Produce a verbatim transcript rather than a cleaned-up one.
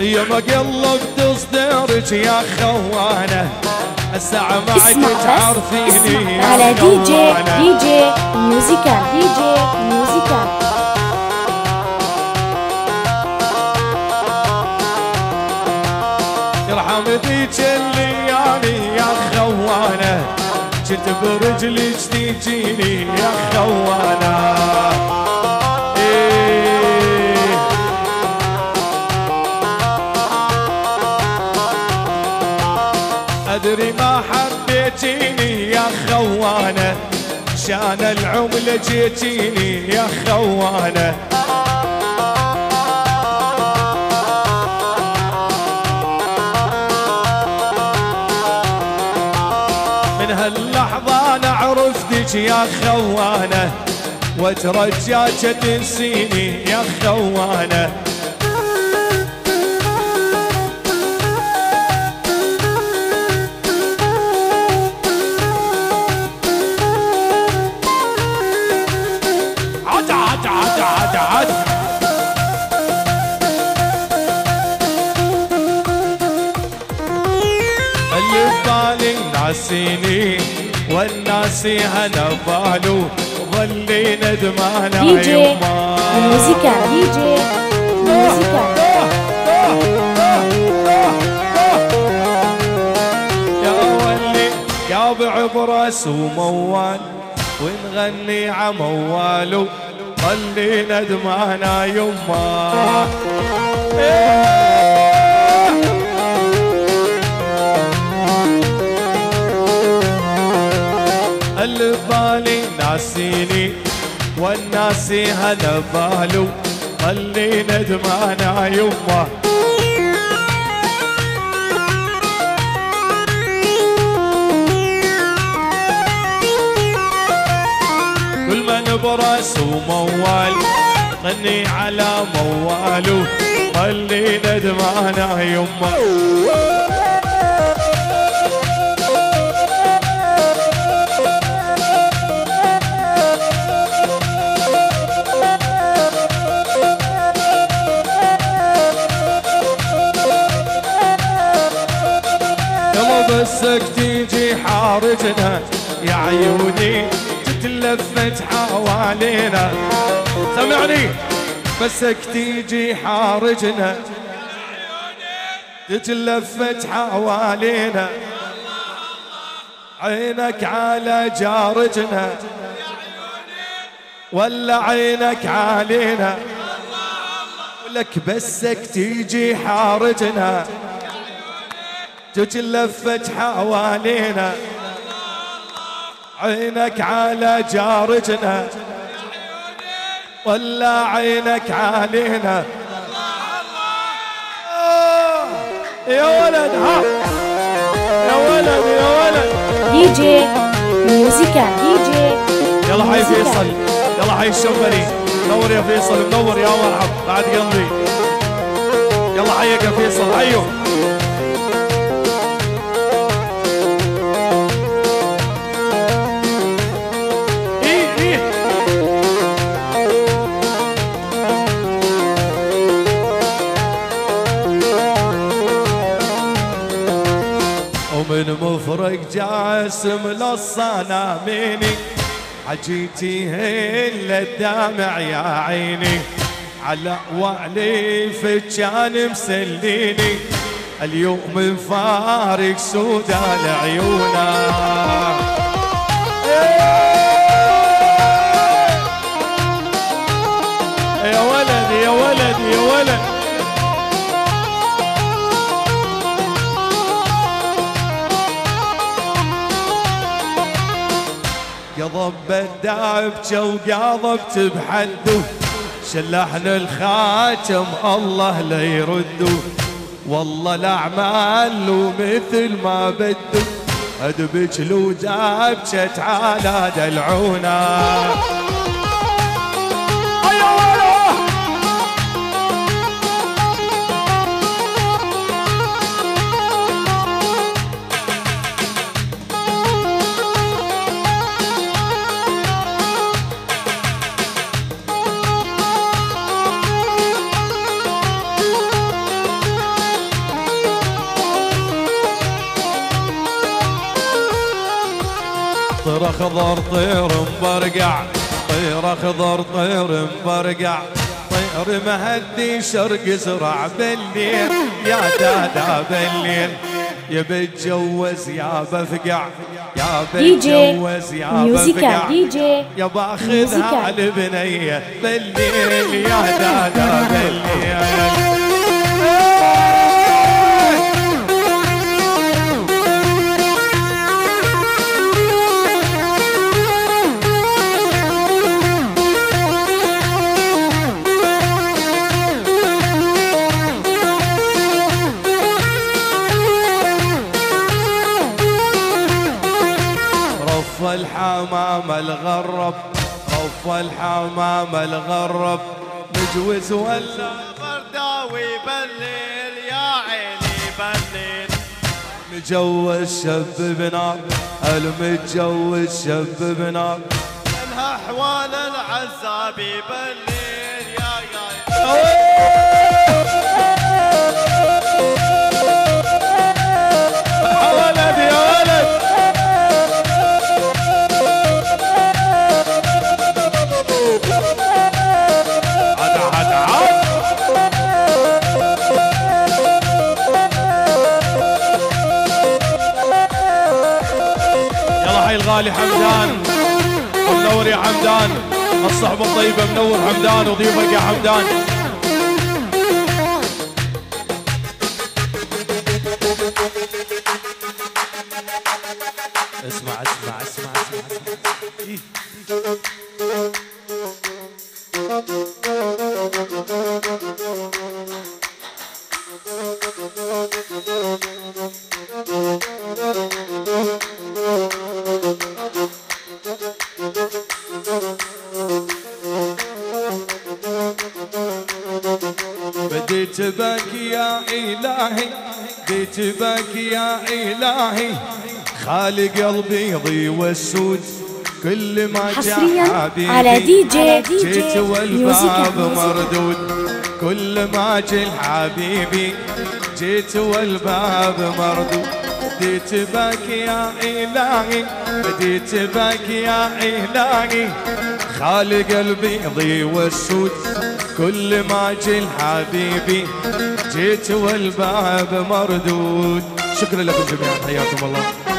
يا ما قلبت صدرك يا خوانه الساعة ما عاد تعرفيني على دي جي دي جي ميوزيكال دي جي ميوزيكال. يرحم ذيك الليالي يا خوانه كنت برجلك تجيني يا خوانه. إيه أدري ما حبيتيني يا خوانه شان العملة جيتيني يا خوانه. من هاللحظة أنا عرفتك يا خوانه واترجاك تنسيني يا خوانه. عد عد عد عد عد اللي ببالي ناسيني والناسي هنا بالو ظلي ندمانة دي جي ميوزيكال دي جي ميوزيكال. يا ولي يا بعبرس وموال ونغني عموالو ظلي ندمانة يما. اللي بالي ناسيني والناسي هذا بالو ظلي ندمانة يما. كل من برس وموال غني على موالو ظلي ندمانة يما. بسك تيجي حارجنا يا عيوني تتلفت حوالينا. سمعني بسك تيجي حارجنا تتلفت حوالينا. عينك على جارجنا ولا عينك علينا ولك بسك تيجي حارجنا تتلفت حوالينا. عينك على جارجنا ولا عينك علينا. آه يا ولد ها يا ولد يا ولد. دي جي ميوزيكال دي جي. يلا حي فيصل يلا حي الشمري منور يا فيصل منور يا مرحب بعد قلبي. يلا حيك يا فيصل حيو. ومن مفرق جاسم للصناميني حجيتي هلا الدمع يا عيني على وعلي فجان مسليني اليوم فارق سودا لعيونا. يا ولد يا ولد يا ولد. قضب الدابجة وقاضبت بحده شلحن الخاتم الله لا يرده. والله الاعمال له مثل ما بده ادبج لو دابجت على دلعونا. اخضر طير مبرقع، طير اخضر طير مبرقع، طير مهدي شرق زرع بالليل، يا دادا بالليل يبي اتجوز يا بفقع، يا بتجوز يا بفقع، يا باخذها على البنيه بالليل، يا دادا بالليل. رف الحمام الغرب، رف الحمام الغرب، نجوز ولا برداوي بالليل يا عيني بالليل، مجوز شب بنار، المتجوز شب بنار، منها احوال العزابي بالليل يا يا ولد يا ولد الغالي حمدان، منور يا حمدان، الصحبة الطيبة منور حمدان وضيوفك يا حمدان. اسمع اسمع اسمع اسمع, اسمع. بديت بك يا إلهي، بديت بك يا إلهي، خالي قلبي يضي والسود، كل ما جاء حبيبي على دي جي جيت والباب مردود، كل ما جاء الحبيبي جيت والباب مردود. بديت بك يا إلهي، بديت بك يا إلهي، خالي قلبي يضي والسود، كل ما جي حبيبي جيت والباب مردود. شكرا لكم جميعا، حياكم الله.